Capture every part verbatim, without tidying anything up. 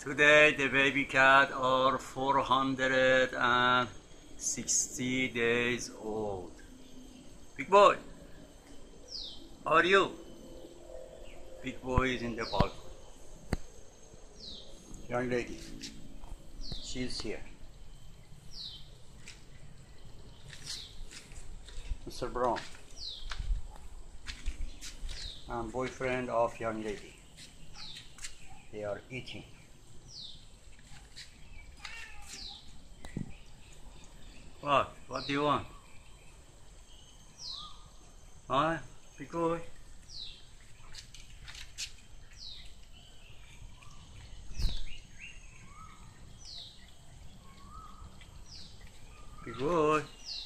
Today the baby cat are four hundred sixty days old. Big boy, how are you? Big boy is in the balcony. Young lady, she's here. Mister Brown, I'm boyfriend of young lady. They are eating. What? What do you want? Huh? Big boy? Big boy?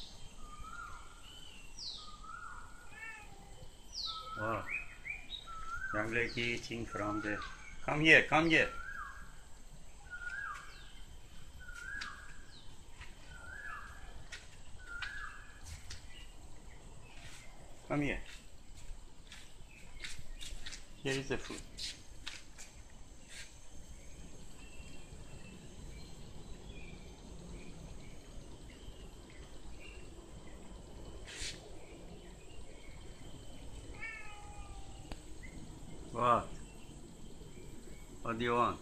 Wow. Young lady eating from the... Come here, come here. Come here. Here is the food. What? What do you want?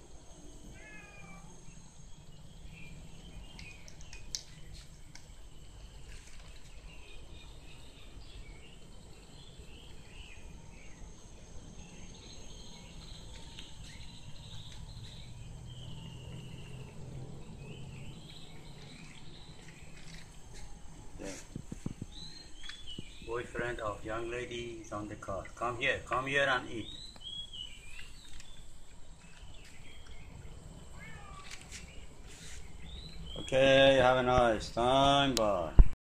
Boyfriend of young lady is on the car. Come here, come here and eat. Okay, have a nice time, bye.